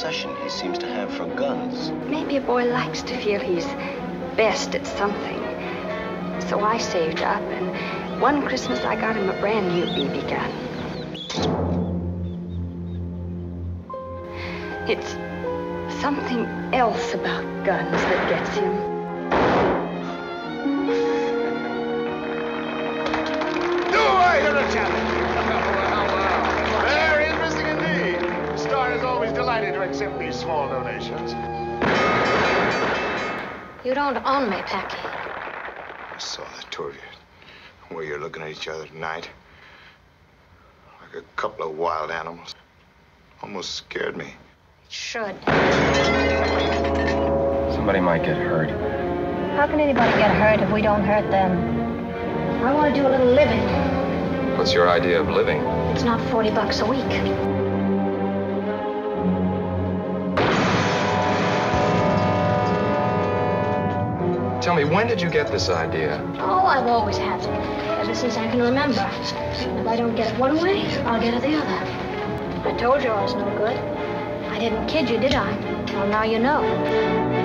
obsession he seems to have for guns. Maybe a boy likes to feel he's best at something. So I saved up, and one Christmas I got him a brand new BB gun. It's something else about guns that gets him. Do I hear a challenge? Well. Very interesting indeed. The Star is always delighted to accept these small donations. You don't own me, Packy. I saw the two of you, the way you're looking at each other tonight. Like a couple of wild animals. Almost scared me. It should. Somebody might get hurt. How can anybody get hurt if we don't hurt them? I want to do a little living. What's your idea of living? It's not $40 a week. Tell me, when did you get this idea? Oh, I've always had it. Ever since I can remember. If I don't get it one way, I'll get it the other. I told you I was no good. I didn't kid you, did I? Well, now you know.